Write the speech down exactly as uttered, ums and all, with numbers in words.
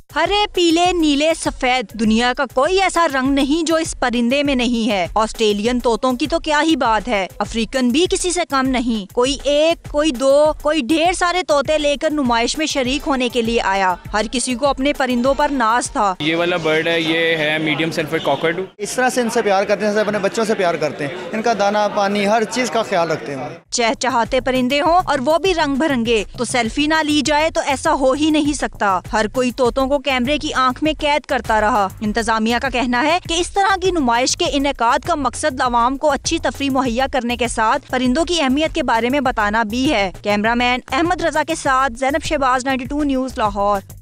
हरे, पीले, नीले, सफेद, दुनिया का कोई ऐसा रंग नहीं जो इस परिंदे में नहीं है। ऑस्ट्रेलियन तोतों की तो क्या ही बात है, अफ्रीकन भी किसी से कम नहीं। कोई एक, कोई दो, कोई ढेर सारे तोते लेकर नुमाइश में शरीक होने के लिए आया। हर किसी को अपने परिंदों पर नाज था। ये वाला बर्ड है, ये है मीडियम सल्फर कॉकटेल। इस तरह से इनसे प्यार करते हैं जैसे अपने बच्चों से प्यार करते हैं। इनका दाना पानी हर चीज का ख्याल रखते हैं। चहचहाते परिंदे हों और वो भी रंग बिरंगे, तो सेल्फी ना ली जाए तो ऐसा हो ही नहीं सकता। हर कोई तोतों को कैमरे की आंख में कैद करता रहा। इंतजामिया का कहना है कि इस तरह की नुमाइश के इनेकाद का मकसद अवाम को अच्छी तफरीह मुहैया करने के साथ परिंदों की अहमियत के बारे में बताना भी है। कैमरामैन अहमद रजा के साथ Zainab Shahbaz, ninety two news, Lahore.